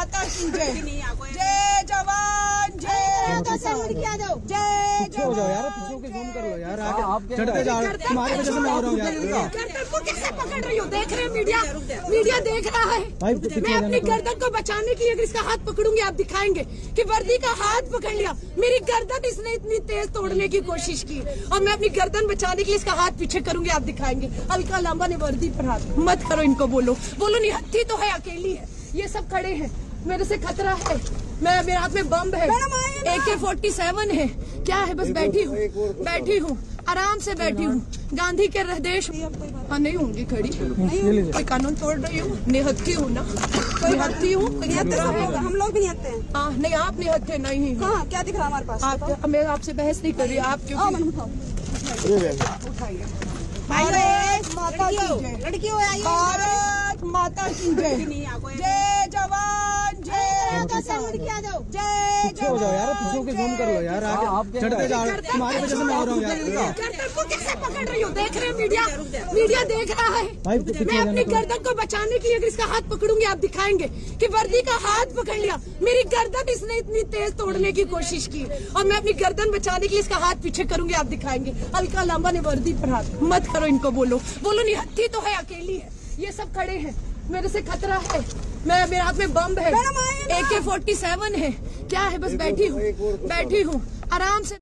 माता की जय। जय जवान जय किसान। जय हो जाओ यार, पीछे के जूम कर लो यार, आगे चढ़ते जा रहे हो, तुम्हारी वजह से मैं हो रहा हूँ यार। गर्दन को कैसे पकड़ रही हो? देख रहे हैं मीडिया देख रहा है। मैं अपनी गर्दन को बचाने के लिए अगर इसका हाथ पकड़ूंगी, आप दिखाएंगे कि वर्दी का हाथ पकड़ लिया, मेरी गर्दन इसने इतनी तेज तोड़ने की कोशिश की, और मैं अपनी गर्दन बचाने के लिए इसका हाथ पीछे करूंगी, आप दिखाएंगे। हल्का लांबा ने वर्दी पर हाथ मत करो, इनको बोलो निहत्थी तो है, अकेली है, ये सब खड़े हैं, मेरे से खतरा है, मेरे हाथ में बम है, AK-47 है, क्या है, बस बैठी हूँ, आराम से बैठी हूँ, गांधी के देश। हाँ, नहीं होंगी खड़ी, कोई कानून तोड़ रही हूँ, निहत्थी हूँ ना, निहत्थी हूँ, हम लोग भी निहत्थे हैं। हाँ, नहीं आप निहत्थे नहीं, क्या दिख रहा हमारे पास? आप, मैं आपसे बहस नहीं कर रही, आप क्यों उठाइए। भारत माता की जय। लड़कियों भारत माता की जय। जय जवान जय किसान। जय हो जाओ यार, पीछे के जूम कर लो यार, आगे चढ़ते जा रहे हो, तुम्हारी वजह से मैं हो रहा हूँ यार। गर्दन को कैसे पकड़ रही हो? देख रहे हैं मीडिया देख रहा है। मैं अपनी गर्दन को बचाने के लिए अगर इसका हाथ पकड़ूंगी, आप दिखाएंगे कि वर्दी का हाथ पकड़ लिया, मेरी गर्दन इसने इतनी तेज तोड़ने की कोशिश की, और मैं अपनी गर्दन बचाने के लिए इसका हाथ पीछे करूंगी, आप दिखाएंगे। हल्का लांबा ने वर्दी पर हाथ मत करो, इनको बोलो निहत्थी तो है, अकेली है, ये सब खड़े हैं, मेरे से खतरा है, मेरे हाथ में बम है, AK-47 है, क्या है, बस बैठी हूँ, आराम से।